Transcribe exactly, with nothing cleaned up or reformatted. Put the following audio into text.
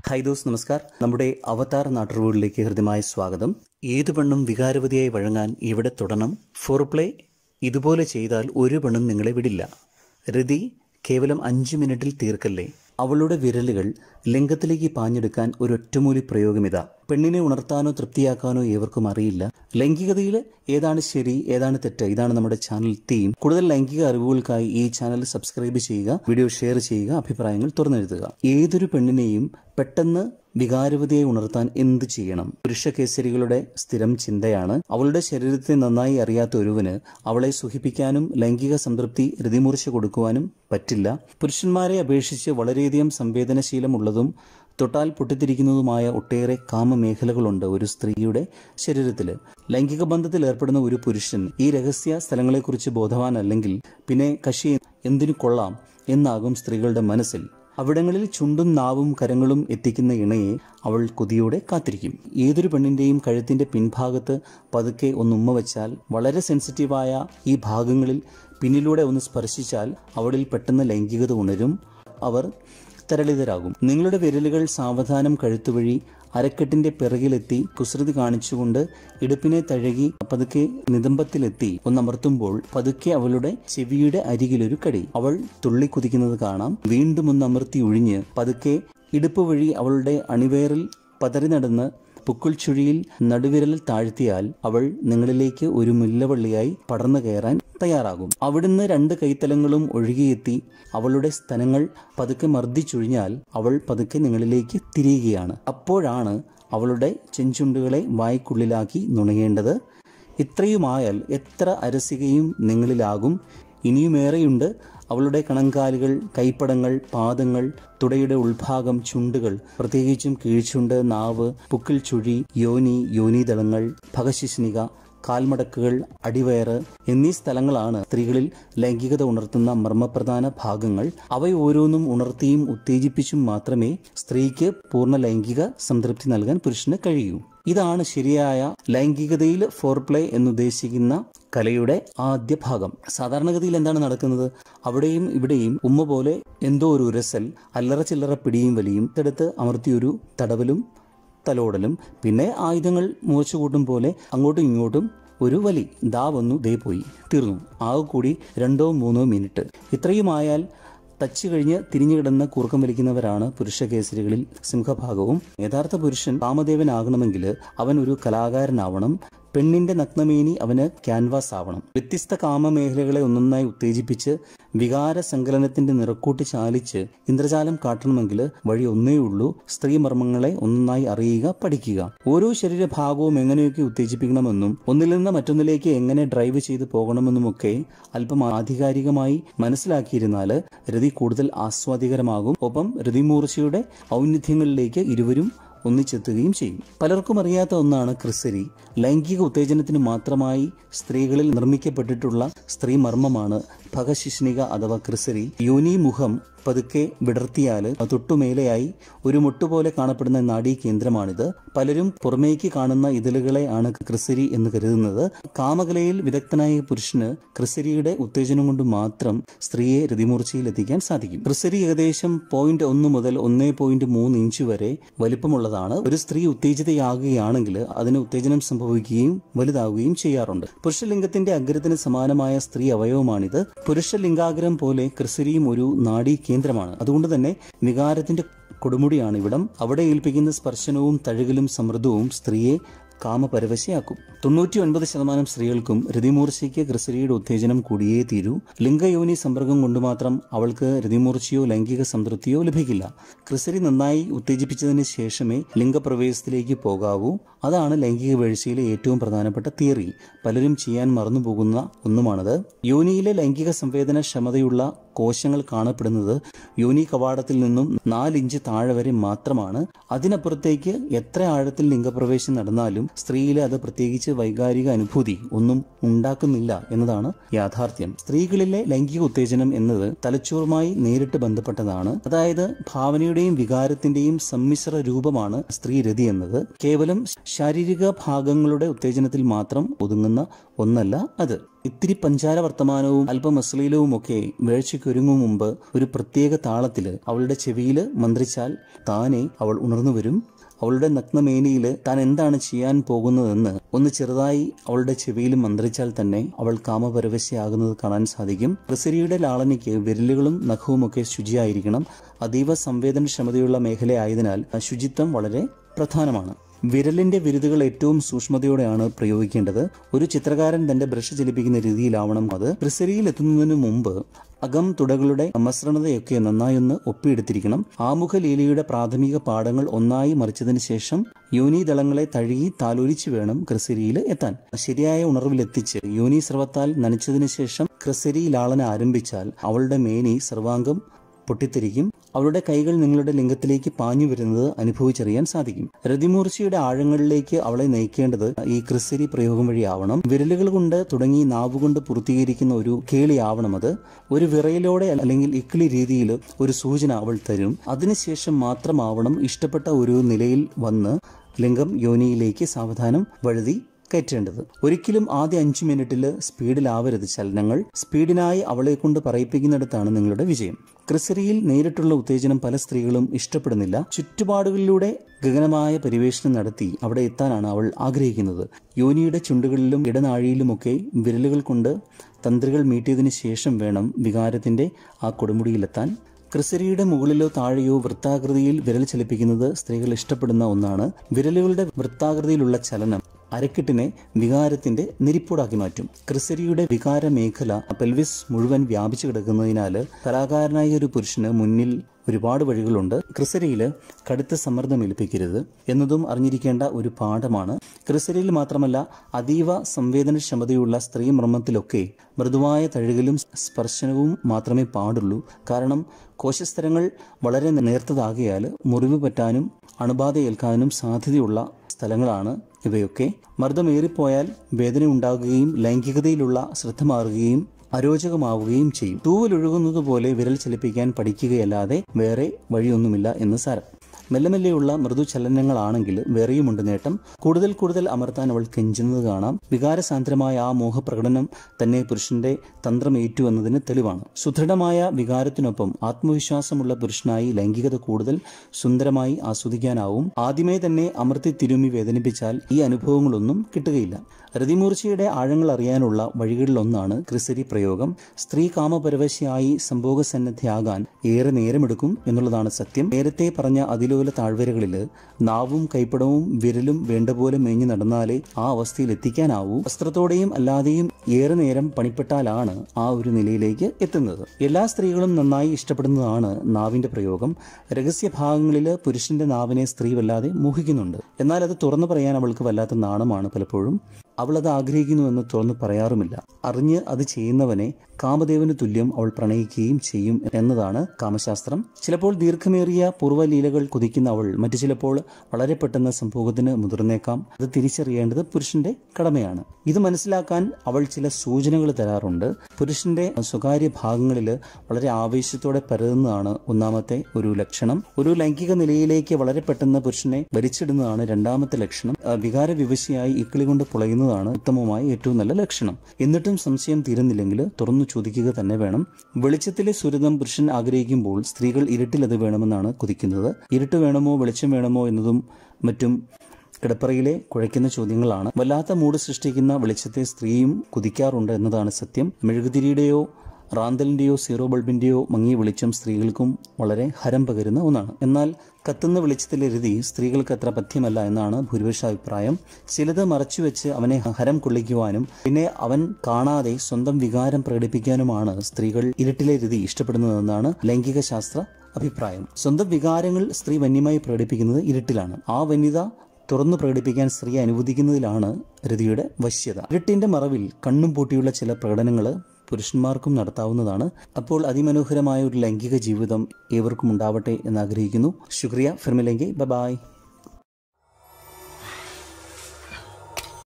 Hi those, നമസ്കാർ. നമ്മുടെ അവതാർ നാട്ടറിവുകളിലേക്ക് ഹൃദ്യമായ സ്വാഗതം. ഏതു പെണ്ണും വികാരവതിയായി വഴങ്ങാൻ ഇവിടെ തുടരണം. ഫോർപ്ലേ ഇതുപോലെ ചെയ്താൽ ഒരു പെണ്ണും നിങ്ങളെ വിടില്ല. രതി കേവലം അഞ്ചു മിനിറ്റിൽ തീർക്കല്ലേ. അവളുടെ വിരലുകൾ ലിംഗത്തിലേക്ക് പാഞ്ഞെടുക്കാൻ ഒരു ഒറ്റമൂലി പ്രയോഗമിതാ. പെണ്ണിനെ ഉണർത്താനോ തൃപ്തിയാക്കാനോ ഏവർക്കും അറിയില്ല. ലൈംഗികതയിൽ ഏതാണ് ശരി, ഏതാണ് തെറ്റ്, ഇതാണ് നമ്മുടെ ചാനൽ തീം. കൂടുതൽ ലൈംഗിക അറിവുകൾക്കായി ഈ ചാനൽ സബ്സ്ക്രൈബ് ചെയ്യുക, വീഡിയോ ഷെയർ ചെയ്യുക, അഭിപ്രായങ്ങൾ തുറന്നെഴുതുക. ഏതൊരു പെണ്ണിനെയും പെട്ടെന്ന് വികാരവതിയെ ഉണർത്താൻ എന്ത് ചെയ്യണം? പുരുഷ കേസരികളുടെ സ്ഥിരം ചിന്തയാണ്, അവളുടെ ശരീരത്തെ നന്നായി അറിയാത്ത ഒരുവന് അവളെ സുഖിപ്പിക്കാനും ലൈംഗിക സംതൃപ്തി രതിമൂർച്ച കൊടുക്കുവാനും പറ്റില്ല. പുരുഷന്മാരെ അപേക്ഷിച്ച് വളരെയധികം സംവേദനശീലമുള്ളതും തൊട്ടാൽ പൊട്ടിത്തിരിക്കുന്നതുമായ ഒട്ടേറെ കാമമേഖലകളുണ്ട് ഒരു സ്ത്രീയുടെ ശരീരത്തിൽ. ലൈംഗിക ബന്ധത്തിൽ ഏർപ്പെടുന്ന ഒരു പുരുഷൻ ഈ രഹസ്യ സ്ഥലങ്ങളെക്കുറിച്ച് ബോധവാനല്ലെങ്കിൽ പിന്നെ കക്ഷി എന്തിനു കൊള്ളാം എന്നാകും സ്ത്രീകളുടെ മനസ്സിൽ. അവിടങ്ങളിൽ ചുണ്ടും നാവും കരങ്ങളും എത്തിക്കുന്ന ഇണയെ അവൾ കൊതിയോടെ കാത്തിരിക്കും. ഏതൊരു പെണ്ണിൻ്റെയും കഴുത്തിൻ്റെ പിൻഭാഗത്ത് പതുക്കെ ഒന്ന് ഉമ്മ വച്ചാൽ, വളരെ സെൻസിറ്റീവായ ഈ ഭാഗങ്ങളിൽ പിന്നിലൂടെ ഒന്ന് സ്പർശിച്ചാൽ അവളിൽ പെട്ടെന്ന് ലൈംഗികത ഉണരും. അവർ തരളിതരാകും. നിങ്ങളുടെ വിരലുകൾ സാവധാനം കഴുത്തുവഴി അരക്കെട്ടിന്റെ പിറകിലെത്തി കുസൃതി കാണിച്ചുകൊണ്ട് ഇടുപ്പിനെ തഴകി പതുക്കെ നിതംബത്തിലെത്തി ഒന്നമർത്തുമ്പോൾ പതുക്കെ അവളുടെ ചെവിയുടെ അരികിലൊരു കടി. അവൾ തുള്ളിക്കുതിക്കുന്നത് കാണാം. വീണ്ടും ഒന്നമർത്തി ഒഴിഞ്ഞ് പതുക്കെ ഇടുപ്പ് വഴി അവളുടെ അണിവേറിൽ പതറി നടന്ന് പുക്കുൾ ചുഴിയിൽ നടുവിരലിൽ താഴ്ത്തിയാൽ അവൾ നിങ്ങളിലേക്ക് ഒരു മുല്ലവള്ളിയായി പടർന്നു കയറാൻ തയ്യാറാകും. അവിടുന്ന് രണ്ട് കൈത്തലങ്ങളും ഒഴുകിയെത്തി അവളുടെ സ്തനങ്ങൾ പതുക്കെ മർദ്ദിച്ചൊഴിഞ്ഞാൽ അവൾ പതുക്കെ നിങ്ങളിലേക്ക് തിരിയുകയാണ്. അപ്പോഴാണ് അവളുടെ ചെഞ്ചുണ്ടുകളെ വായ്ക്കുള്ളിലാക്കി നുണയേണ്ടത്. ഇത്രയുമായാൽ എത്ര അരസികയും നിങ്ങളിലാകും. ഇനിയുമേറെയുണ്ട്. അവളുടെ കണങ്കാലുകൾ, കൈപ്പടങ്ങൾ, പാദങ്ങൾ, തുടയുടെ ഉൾഭാഗം, ചുണ്ടുകൾ, പ്രത്യേകിച്ചും കീഴ്ചുണ്ട്, നാവ്, പുക്കിൾ ചുഴി, യോനി, യോനീദളങ്ങൾ, ഭഗശിഷ്ണിക, കാൽമടക്കുകൾ, അടിവയറ് എന്നീ സ്ഥലങ്ങളാണ് സ്ത്രീകളിൽ ലൈംഗികത ഉണർത്തുന്ന മർമ്മപ്രധാന ഭാഗങ്ങൾ. അവയോരോന്നും ഉണർത്തിയും ഉത്തേജിപ്പിച്ചും മാത്രമേ സ്ത്രീക്ക് പൂർണ്ണ ലൈംഗിക സംതൃപ്തി നൽകാൻ പുരുഷന് കഴിയൂ. ഇതാണ് ശരിയായ ലൈംഗികതയിൽ ഫോർപ്ലേ എന്നുദ്ദേശിക്കുന്ന കലയുടെ ആദ്യ ഭാഗം. സാധാരണഗതിയിൽ എന്താണ് നടക്കുന്നത്? അവിടെയും ഇവിടെയും ഉമ്മ പോലെ എന്തോ ഒരു ഉരസൽ, അല്ലറ ചില്ലറ പിടിയും വലിയും, എടുത്ത് അമർത്തിയൊരു തടവലും തലോടലും, പിന്നെ ആയുധങ്ങൾ മൂർച്ച കൂട്ടും പോലെ അങ്ങോട്ടും ഇങ്ങോട്ടും ഒരു വലി. ദാ വന്നു, ദേ പോയി, തീർന്നു. ആകെ കൂടി രണ്ടോ മൂന്നോ മിനിറ്റ്. ഇത്രയുമായാൽ തച്ചു കഴിഞ്ഞ് തിരിഞ്ഞു കിടന്ന് കൂർക്കം വലിക്കുന്നവരാണ് പുരുഷ കേസരികളിൽ സിംഹഭാഗവും. യഥാർത്ഥ പുരുഷൻ കാമദേവനാകണമെങ്കിൽ അവൻ ഒരു കലാകാരനാവണം. പെണ്ണിന്റെ നഗ്നമേനി അവന് ക്യാൻവാസ് ആവണം. വ്യത്യസ്ത കാമമേഖലകളെ ഒന്നൊന്നായി ഉത്തേജിപ്പിച്ച് വികാര സങ്കലനത്തിന്റെ നിറക്കൂട്ട് ചാലിച്ച് ഇന്ദ്രജാലം കാട്ടണമെങ്കിൽ വഴി ഒന്നേ ഉള്ളൂ: സ്ത്രീ മർമ്മങ്ങളെ ഒന്നൊന്നായി അറിയുക, പഠിക്കുക. ഓരോ ശരീരഭാഗവും എങ്ങനെയൊക്കെ ഉത്തേജിപ്പിക്കണമെന്നും ഒന്നിൽ നിന്ന് മറ്റൊന്നിലേക്ക് എങ്ങനെ ഡ്രൈവ് ചെയ്ത് പോകണമെന്നുമൊക്കെ അല്പം ആധികാരികമായി മനസ്സിലാക്കിയിരുന്നാൽ രതി കൂടുതൽ ആസ്വാദികരമാകും. ഒപ്പം രതിമൂർച്ചയുടെ ഔന്നിധ്യങ്ങളിലേക്ക് ഇരുവരും ഒന്നിച്ചെത്തുകയും ചെയ്യും. പലർക്കും അറിയാത്ത ഒന്നാണ് ക്രിസരി. ലൈംഗിക ഉത്തേജനത്തിന് മാത്രമായി സ്ത്രീകളിൽ നിർമ്മിക്കപ്പെട്ടിട്ടുള്ള സ്ത്രീ മർമ്മമാണ് ഭഗശിഷ്ണിക അഥവാ ക്രിസരി. യോനി മുഖം പതുക്കെ വിടർത്തിയാൽ തൊട്ടുമേലെയായി ഒരു മുട്ടുപോലെ കാണപ്പെടുന്ന നാഡീ കേന്ദ്രമാണിത്. പലരും പുറമേക്ക് കാണുന്ന ഇതളുകളെ ആണ് ക്രിസരി എന്ന് കരുതുന്നത്. കാമകലയിൽ വിദഗ്ധനായ പുരുഷന് ക്രിസരിയുടെ ഉത്തേജനം കൊണ്ട് മാത്രം സ്ത്രീയെ രതിമൂർച്ചയിൽ എത്തിക്കാൻ സാധിക്കും. ക്രിസരി ഏകദേശം പോയിന്റ് ഒന്ന് മുതൽ ഒന്നേ പോയിന്റ് മൂന്ന് ഇഞ്ച് വരെ വലിപ്പമുള്ളതാണ്. ഒരു സ്ത്രീ ഉത്തേജിതയാകുകയാണെങ്കിൽ അതിന് ഉത്തേജനം സംഭവിക്കുകയും വലുതാവുകയും ചെയ്യാറുണ്ട്. പുരുഷലിംഗത്തിന്റെ അഗ്രത്തിന് സമാനമായ സ്ത്രീ അവയവമാണിത്. പുരുഷലിംഗാഗ്രം പോലെ ക്രിസരിയും ഒരു നാഡീ കേന്ദ്രമാണ്. അതുകൊണ്ട് തന്നെ വികാരത്തിന്റെ കൊടുമുടിയാണ് ഇവിടം. അവിടെ ഏൽപ്പിക്കുന്ന സ്പർശനവും തഴുകലും സമൃദ്ധവും സ്ത്രീയെ കാമപരവശയാക്കും. തൊണ്ണൂറ്റി ഒൻപത് ശതമാനം സ്ത്രീകൾക്കും രതിമൂർച്ചയ്ക്ക് ക്രിസരിയുടെ ഉത്തേജനം കൂടിയേ തീരൂ. ലിംഗയോനി സമ്പർക്കം കൊണ്ട് മാത്രം അവൾക്ക് രതിമൂർച്ചയോ ലൈംഗിക സംതൃപ്തിയോ ലഭിക്കില്ല. ക്രിസരി നന്നായി ഉത്തേജിപ്പിച്ചതിന് ശേഷമേ ലിംഗപ്രവേശത്തിലേക്ക് പോകാവൂ. അതാണ് ലൈംഗിക വീഴ്ചയിലെ ഏറ്റവും പ്രധാനപ്പെട്ട തിയറി. പലരും ചെയ്യാൻ മറന്നുപോകുന്ന ഒന്നുമാണത്. യോനിയിലെ ലൈംഗിക സംവേദന ക്ഷമതയുള്ള കോശങ്ങൾ കാണപ്പെടുന്നത് യോനി കവാടത്തിൽ നിന്നും നാലിഞ്ച് താഴെ വരെ മാത്രമാണ്. അതിനപ്പുറത്തേക്ക് എത്ര ആഴത്തിൽ ലിംഗപ്രവേശം നടന്നാലും സ്ത്രീയിലെ അത് പ്രത്യേകിച്ച് വൈകാരിക അനുഭൂതി ഒന്നും ഉണ്ടാക്കുന്നില്ല എന്നതാണ് യാഥാർത്ഥ്യം. സ്ത്രീകളിലെ ലൈംഗിക ഉത്തേജനം എന്നത് തലച്ചോറുമായി നേരിട്ട് ബന്ധപ്പെട്ടതാണ്. അതായത് ഭാവനയുടെയും വികാരത്തിന്റെയും സമ്മിശ്ര രൂപമാണ് സ്ത്രീ രതി എന്നത്. കേവലം ശാരീരിക ഭാഗങ്ങളുടെ ഉത്തേജനത്തിൽ മാത്രം ഒതുങ്ങുന്ന ഒന്നല്ല അത്. ഇത്തിരി പഞ്ചാര വർത്തമാനവും അല്പം അശ്ലീലവും ഒക്കെ വേഴ്ചയ്ക്കൊരുങ്ങും മുമ്പ് ഒരു പ്രത്യേക താളത്തിൽ അവളുടെ ചെവിയിൽ മന്ത്രിച്ചാൽ താനെ അവൾ ഉണർന്നു വരും. അവളുടെ നഗ്നമേനിയിൽ താൻ എന്താണ് ചെയ്യാൻ പോകുന്നതെന്ന് ഒന്ന് ചെറുതായി അവളുടെ ചെവിയിൽ മന്ത്രിച്ചാൽ തന്നെ അവൾ കാമപരവശയാകുന്നത് കാണാൻ സാധിക്കും. ക്രിസരിയുടെ ലാളനയ്ക്ക് വിരലുകളും നഖവുമൊക്കെ ശുചിയായിരിക്കണം. അതീവ സംവേദനക്ഷമതയുള്ള മേഖലയായതിനാൽ ശുചിത്വം വളരെ പ്രധാനമാണ്. വിരലിന്റെ വിരുതുകൾ ഏറ്റവും സൂക്ഷ്മതയോടെയാണ് പ്രയോഗിക്കേണ്ടത്. ഒരു ചിത്രകാരൻ തന്റെ ബ്രഷ് ചലിപ്പിക്കുന്ന രീതിയിലാവണം അത്. ക്രിസരിയിൽ എത്തുന്നതിനു മുമ്പ് അകം തുടകളുടെ അമസൃണതയൊക്കെ നന്നായി ഒന്ന് ഒപ്പിയെടുത്തിരിക്കണം. ആമുഖ ലീലയുടെ പ്രാഥമിക പാഠങ്ങൾ ഒന്നായി മറിച്ചതിന് ശേഷം യോനീദളങ്ങളെ തഴുകി താലോലിച്ച് വേണം ക്രിസരിയിൽ എത്താൻ. ശരിയായ ഉണർവിലെത്തിച്ച് യോനി സ്രവത്താൽ നനച്ചതിന് ശേഷം ക്രിസരി ലാളന ആരംഭിച്ചാൽ അവളുടെ മേനി സർവാംഗം പൊട്ടിത്തെറിക്കും. അവളുടെ കൈകൾ നിങ്ങളുടെ ലിംഗത്തിലേക്ക് പാഞ്ഞു വരുന്നത് അനുഭവിച്ചറിയാൻ സാധിക്കും. രതിമൂർച്ചയുടെ ആഴങ്ങളിലേക്ക് അവളെ നയിക്കേണ്ടത് ഈ ക്രിസരി പ്രയോഗം വഴിയാവണം. വിരലുകൾ കൊണ്ട് തുടങ്ങി നാവുകൊണ്ട് പൂർത്തീകരിക്കുന്ന ഒരു കേളിയാവണം അത്. ഒരു വിറയലോടെ അല്ലെങ്കിൽ ഇക്കിളി രീതിയിൽ ഒരു സൂചന അവൾ തരും. അതിനുശേഷം മാത്രമാവണം ഇഷ്ടപ്പെട്ട ഒരു നിലയിൽ വന്ന് ലിംഗം യോനിയിലേക്ക് സാവധാനം വഴുതി കയറ്റേണ്ടത്. ഒരിക്കലും ആദ്യ അഞ്ചു മിനിറ്റിൽ സ്പീഡിലാവരുത് ചലനങ്ങൾ. സ്പീഡിനായി അവളെ കൊണ്ട് പറയിപ്പിക്കുന്നിടത്താണ് നിങ്ങളുടെ വിജയം. ക്രിസരിയിൽ നേരിട്ടുള്ള ഉത്തേജനം പല സ്ത്രീകളും ഇഷ്ടപ്പെടുന്നില്ല. ചുറ്റുപാടുകളിലൂടെ ഗഗനമായ പരിവേഷണം നടത്തി അവിടെ എത്താനാണ് അവൾ ആഗ്രഹിക്കുന്നത്. യോനിയുടെ ചുണ്ടുകളിലും ഇടനാഴിയിലുമൊക്കെ വിരലുകൾ കൊണ്ട് തന്ത്രികൾ മീട്ടിയതിനു ശേഷം വേണം വികാരത്തിന്റെ ആ കൊടുമുടിയിലെത്താൻ. ക്രിസരിയുടെ മുകളിലോ താഴെയോ വൃത്താകൃതിയിൽ വിരൽ ചലിപ്പിക്കുന്നത് സ്ത്രീകൾ ഇഷ്ടപ്പെടുന്ന ഒന്നാണ്. വിരലുകളുടെ വൃത്താകൃതിയിലുള്ള ചലനം അരക്കെട്ടിനെ വികാരത്തിന്റെ നിരിപ്പൂടാക്കി മാറ്റും. ക്രിസരിയുടെ വികാര മേഖല പെൽവിസ് മുഴുവൻ വ്യാപിച്ചു കിടക്കുന്നതിനാൽ കലാകാരനായ ഒരു പുരുഷന് മുന്നിൽ ഒരുപാട് വഴികളുണ്ട്. ക്രിസരിയിൽ കടുത്ത സമ്മർദ്ദം ഏൽപ്പിക്കരുത് എന്നതും അറിഞ്ഞിരിക്കേണ്ട ഒരു പാഠമാണ്. ക്രിസരിയിൽ മാത്രമല്ല അതീവ സംവേദനക്ഷമതയുള്ള സ്ത്രീ മർമ്മത്തിലൊക്കെ മൃദുവായ തഴുകലും സ്പർശനവും മാത്രമേ പാടുള്ളൂ. കാരണം കോശസ്തരങ്ങൾ വളരെ നേർത്തതാകിയാൽ മുറിവ് പറ്റാനും അണുബാധ ഏൽക്കാനും സാധ്യതയുള്ള സ്ഥലങ്ങളാണ് ഇവയൊക്കെ. മർദ്ദമേറിപ്പോയാൽ വേദന ഉണ്ടാകുകയും ലൈംഗികതയിലുള്ള ശ്രദ്ധ മാറുകയും അരോചകമാവുകയും ചെയ്യും. തൂവലൊഴുകുന്നത് പോലെ വിരൽ ചലിപ്പിക്കാൻ പഠിക്കുകയല്ലാതെ വേറെ വഴിയൊന്നുമില്ല എന്ന് സാരം. മെല്ലെ മെല്ലെയുള്ള മൃദുചലനങ്ങളാണെങ്കിൽ വേറെയുമുണ്ട് നേട്ടം. കൂടുതൽ കൂടുതൽ അമർത്താൻ അവൾ കെഞ്ചുന്നത് കാണാം. വികാരസാന്ദ്രമായ ആ മോഹപ്രകടനം തന്നെ പുരുഷന്റെ തന്ത്രമേറ്റു എന്നതിന് തെളിവാണ്. സുദൃഢമായ വികാരത്തിനൊപ്പം ആത്മവിശ്വാസമുള്ള പുരുഷനായി ലൈംഗികത കൂടുതൽ സുന്ദരമായി ആസ്വദിക്കാനാവും. ആദ്യമേ തന്നെ അമർത്തി തിരുമ്മി വേദനിപ്പിച്ചാൽ ഈ അനുഭവങ്ങളൊന്നും കിട്ടുകയില്ല. രതിമൂർച്ചയുടെ ആഴങ്ങൾ അറിയാനുള്ള വഴികളിലൊന്നാണ് ക്രിസരി പ്രയോഗം. സ്ത്രീ കാമപരവശയായി സംഭോഗസന്നദ്ധയാകാൻ ഏറെ നേരമെടുക്കും എന്നുള്ളതാണ് സത്യം. നേരത്തെ പറഞ്ഞ അതിലോല താഴ്വരകളിൽ നാവും കൈപ്പടവും വിരലും വേണ്ട പോലെ മേഞ്ഞു നടന്നാലേ ആ അവസ്ഥയിൽ എത്തിക്കാനാവൂ. വസ്ത്രത്തോടെയും അല്ലാതെയും ഏറെ നേരം പണിപ്പെട്ടാലാണ് ആ ഒരു നിലയിലേക്ക് എത്തുന്നത്. എല്ലാ സ്ത്രീകളും നന്നായി ഇഷ്ടപ്പെടുന്നതാണ് നാവിന്റെ പ്രയോഗം. രഹസ്യഭാഗങ്ങളിൽ പുരുഷന്റെ നാവിനെ സ്ത്രീ വല്ലാതെ മോഹിക്കുന്നുണ്ട്. എന്നാൽ അത് തുറന്നു പറയാൻ അവൾക്ക് വല്ലാത്ത നാണമാണ് പലപ്പോഴും. അവൾ അത് ആഗ്രഹിക്കുന്നുവെന്ന് തുറന്നു പറയാറുമില്ല. അറിഞ്ഞ് അത് ചെയ്യുന്നവനെ കാമദേവന് തുല്യം അവൾ പ്രണയിക്കുകയും ചെയ്യും എന്നതാണ് കാമശാസ്ത്രം. ചിലപ്പോൾ ദീർഘമേറിയ പൂർവ്വലീലകൾ കുതിക്കുന്ന അവൾ മറ്റു ചിലപ്പോൾ വളരെ പെട്ടെന്ന് സംഭോഗത്തിന് മുതിർന്നേക്കാം. അത് തിരിച്ചറിയേണ്ടത് പുരുഷന്റെ കടമയാണ്. ഇത് മനസ്സിലാക്കാൻ അവൾ ചില സൂചനകൾ തരാറുണ്ട്. പുരുഷന്റെ സ്വകാര്യ ഭാഗങ്ങളിൽ വളരെ ആവേശത്തോടെ പരതുന്നതാണ് ഒന്നാമത്തെ ഒരു ലക്ഷണം. ഒരു ലൈംഗിക നിലയിലേക്ക് വളരെ പെട്ടെന്ന് പുരുഷനെ വലിച്ചിടുന്നതാണ് രണ്ടാമത്തെ ലക്ഷണം. വികാര വിവശയായി ഇക്കിളി കൊണ്ട് പുളയുന്നതാണ് ഉത്തമമായ ഏറ്റവും നല്ല ലക്ഷണം. എന്നിട്ടും സംശയം തീരുന്നില്ലെങ്കിൽ തുറന്നു ചോദിക്കുക തന്നെ വേണം. വെളിച്ചത്തിലെ സുരതം പുരുഷൻ ആഗ്രഹിക്കുമ്പോൾ സ്ത്രീകൾ ഇരുട്ടിൽ അത് വേണമെന്നാണ് കൊതിക്കുന്നത്. ഇരുട്ട് വേണമോ വെളിച്ചം വേണമോ എന്നതും മറ്റും കിടപ്പറയിലെ കുഴയ്ക്കുന്ന ചോദ്യങ്ങളാണ്. വല്ലാത്ത മൂഡ് സൃഷ്ടിക്കുന്ന വെളിച്ചത്തെ സ്ത്രീയും കുതിക്കാറുണ്ട് എന്നതാണ് സത്യം. മെഴുകുതിരിയുടെയോ റാന്തലിന്റെയോ സീറോ ബൾബിന്റെയോ മങ്ങിയ വെളിച്ചം സ്ത്രീകൾക്കും വളരെ ഹരം പകരുന്ന ഒന്നാണ്. എന്നാൽ കത്തുന്ന വെളിച്ചത്തിലെ രതി സ്ത്രീകൾക്ക് അത്ര പഥ്യമല്ല എന്നാണ് ഭൂരിപക്ഷ അഭിപ്രായം. ചിലത് മറച്ചുവെച്ച് അവനെ ഹരം കൊള്ളിക്കുവാനും പിന്നെ അവൻ കാണാതെ സ്വന്തം വികാരം പ്രകടിപ്പിക്കാനുമാണ് സ്ത്രീകൾ ഇരുട്ടിലെ രതി ഇഷ്ടപ്പെടുന്നതെന്നാണ് ലൈംഗിക ശാസ്ത്ര അഭിപ്രായം. സ്വന്തം വികാരങ്ങൾ സ്ത്രീ വന്യമായി പ്രകടിപ്പിക്കുന്നത് ഇരുട്ടിലാണ്. ആ വന്യത തുറന്നു പ്രകടിപ്പിക്കാൻ സ്ത്രീയെ അനുവദിക്കുന്നതിലാണ് രതിയുടെ വശ്യത. ഇരുട്ടിന്റെ മറവിൽ കണ്ണും പൂട്ടിയുള്ള ചില പ്രകടനങ്ങൾ പുരുഷന്മാർക്കും നടത്താവുന്നതാണ്. അപ്പോൾ അതിമനോഹരമായ ഒരു ലൈംഗിക ജീവിതം ഏവർക്കും ഉണ്ടാവട്ടെ എന്നാഗ്രഹിക്കുന്നു. ശുക്രിയ. ഫിർ മിലേംഗെ. Bye bye.